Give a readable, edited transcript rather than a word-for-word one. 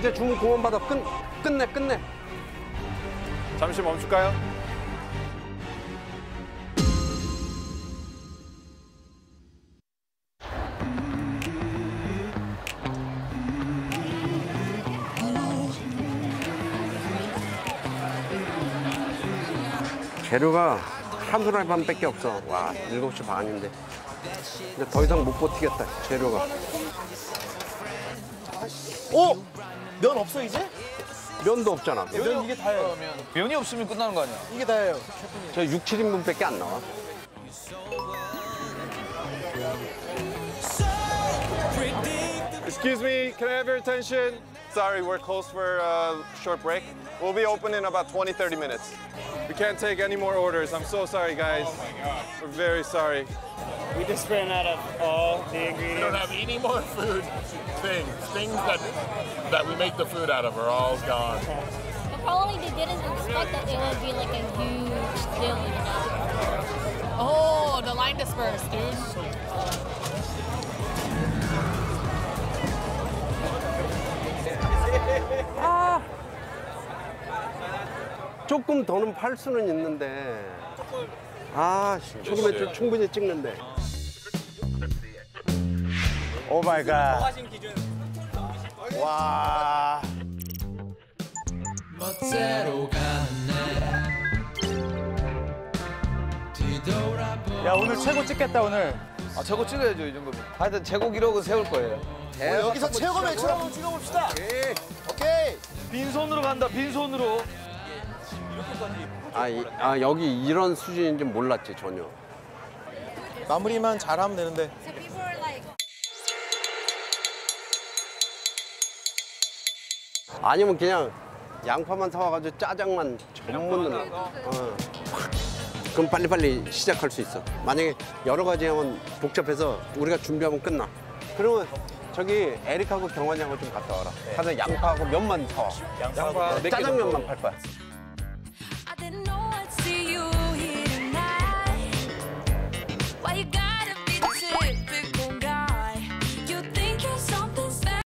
이제 주문 그만 받아. 끝내. 잠시 멈출까요? 재료가 한 손에 반밖에 없어. 와, 7시 반인데. 이제 더 이상 못 버티겠다, 재료가. 오! 면 없어 이제? 면도 없잖아. 면 이게 다예요. 면이 없으면 끝나는 거 아니야? 이게 다예요. 저 6, 7인분밖에 안 나와. Excuse me, can I have your attention? Sorry, we're closed for a short break. We'll be open in about 20, 30 minutes. We can't take any more orders. I'm so sorry, guys. Oh my God. We're very sorry. We just ran out of all the ingredients. We don't have any more food things. Things that we make the food out of are all gone. But probably they didn't expect that it would be like a huge deal, you know? Oh, the line dispersed, dude. 조금 더는 팔 수는 있는데. 아, 조금은 충분히 찍는데. 오 마이 갓. 와. 야 오늘 최고 찍겠다 오늘. 아, 최고 찍어야죠, 이 정도면. 하여튼 최고 기록은 세울 거예요. 여기서 최고 매출 한번 찍어봅시다. 오케이. 빈손으로 간다, 빈손으로. 여기 이런 수준인지 몰랐지, 전혀. 마무리만 잘하면 되는데. So people are like, 아니면 그냥 양파만 사와가지고 짜장만 전문으로. 그럼 빨리빨리 시작할 수 있어. 만약에 여러 가지 하면 복잡해서 우리가 준비하면 끝나. 그러면 저기 에릭하고 경환이하고 좀 갔다 와라. 가서 양파하고 면만 사와. 양파 몇 개 짜장면만 팔 거야.